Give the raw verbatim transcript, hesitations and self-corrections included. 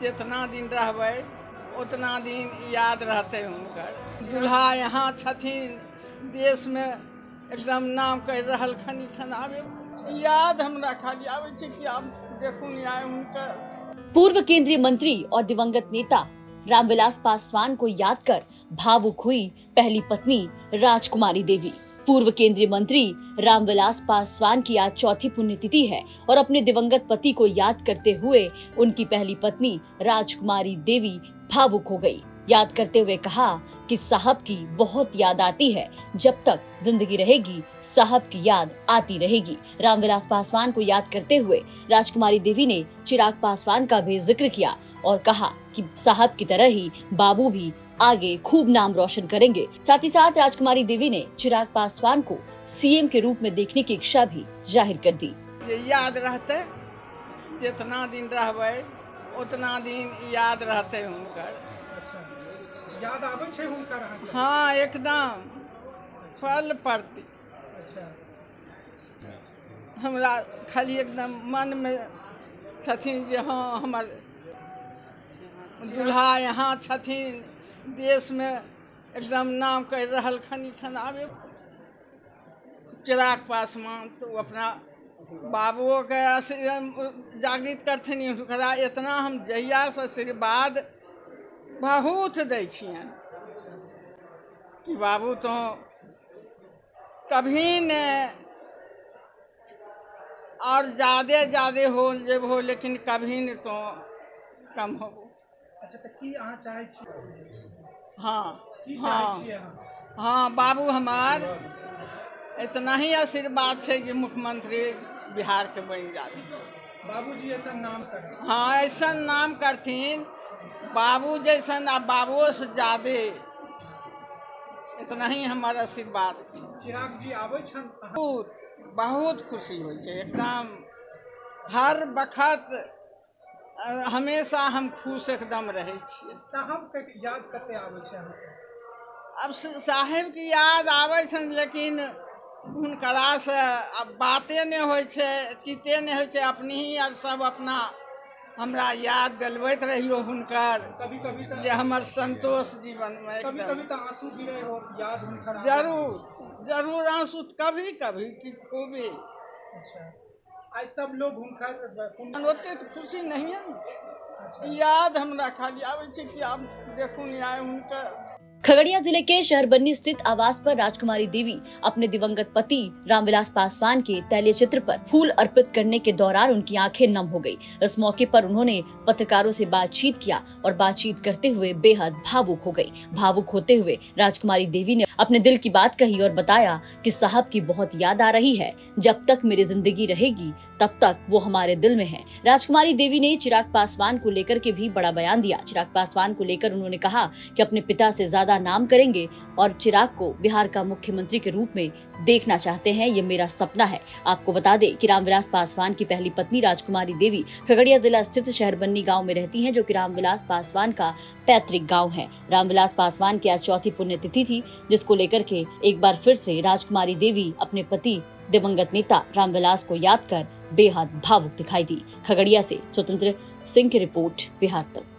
जितना दिन रहबै उतना दिन याद रहते हुनकर। दुल्हा यहाँ छथिन, देश में एकदम नाम कह रहल खनी खन आवे याद हमरा खाली आवे छै कि आब देखून आए हुनकर। पूर्व केंद्रीय मंत्री और दिवंगत नेता रामविलास पासवान को याद कर भावुक हुई पहली पत्नी राजकुमारी देवी। पूर्व केंद्रीय मंत्री रामविलास पासवान की आज चौथी पुण्यतिथि है और अपने दिवंगत पति को याद करते हुए उनकी पहली पत्नी राजकुमारी देवी भावुक हो गई। याद करते हुए कहा कि साहब की बहुत याद आती है, जब तक जिंदगी रहेगी साहब की याद आती रहेगी। रामविलास पासवान को याद करते हुए राजकुमारी देवी ने चिराग पासवान का भी जिक्र किया और कहा कि साहब की तरह ही बाबू भी आगे खूब नाम रोशन करेंगे। साथ ही साथ राजकुमारी देवी ने चिराग पासवान को सीएम के रूप में देखने की इच्छा भी जाहिर कर दी। ये याद रहते, जितना दिन रहबै उतना दिन याद रहते हुनकर। याद आवे छै हुनकर? हाँ, एकदम फल प्रति। हमरा खाली एकदम मन में छथिन जे हाँ हमर दुल्हा यहाँ छथिन, देश में एकदम नाम कह रहल खनी खन आवे। चिराग पासवान तो अपना बाबुओ के जागृत करथिन हुनकरा। इतना हम जहिया से आशीर्वाद बहुत दै छियनि कि बाबू तो कभी न और ज्यादा ज्यादा हो जब हो, लेकिन कभी न तो कम हो। अच्छा, तो की अहाँ चाहे छी? हाँ की हाँ चाहे छी अहाँ? हाँ, बाबू हमार इतना ही आशीर्वाद है कि मुख्यमंत्री बिहार के बन जाते। बाबूजी ऐसा नाम कर? हाँ, ऐसा नाम करथिन बाबू जैसन, आ बाबुओ से ज्यादा इतना ही हमारा आशीर्वाद है। चिराग जी आवे छन? बहुत बहुत खुशी हो छै, एकदम हर वक्त हमेशा हम खुश एकदम रहे छियै। साहब के याद कते आवे छै अहाँके? अब साहेब की याद आवे छन, लेकिन हुनकरा से अब बाते नहीं होय छै, चिते नहीं होय छै। अपनी ही और सब अपना हमरा याद दिलबैत रहियो हुनकर। कभी कभी तो जे हमर संतोष जीवन में कभी कभी तो आंसू गिरे हो याद हुनकर? जरूर जरूर आंसू कभी कभी कि खूबे। अच्छा, आज सब लोग हुनकर ओते तो खुशी नहीं है, याद हमरा खाली आवे छै कि आब देखून आए हुनकर। खगड़िया जिले के शहरबन्नी स्थित आवास पर राजकुमारी देवी अपने दिवंगत पति रामविलास पासवान के तैलीय चित्र पर फूल अर्पित करने के दौरान उनकी आंखें नम हो गई। इस मौके पर उन्होंने पत्रकारों से बातचीत किया और बातचीत करते हुए बेहद भावुक हो गई। भावुक होते हुए राजकुमारी देवी ने अपने दिल की बात कही और बताया कि साहब की बहुत याद आ रही है, जब तक मेरी जिंदगी रहेगी तब तक वो हमारे दिल में है। राजकुमारी देवी ने चिराग पासवान को लेकर के भी बड़ा बयान दिया। चिराग पासवान को लेकर उन्होंने कहा कि अपने पिता से ज्यादा नाम करेंगे और चिराग को बिहार का मुख्यमंत्री के रूप में देखना चाहते हैं, ये मेरा सपना है। आपको बता दें कि रामविलास पासवान की पहली पत्नी राजकुमारी देवी खगड़िया जिला स्थित शहरबन्नी गांव में रहती हैं, जो कि रामविलास पासवान का पैतृक गांव है। रामविलास पासवान की आज चौथी पुण्यतिथि थी, जिसको लेकर के एक बार फिर से राजकुमारी देवी अपने पति दिवंगत नेता रामविलास को याद कर बेहद भावुक दिखाई दी। खगड़िया से स्वतंत्र सिंह की रिपोर्ट, बिहार तक।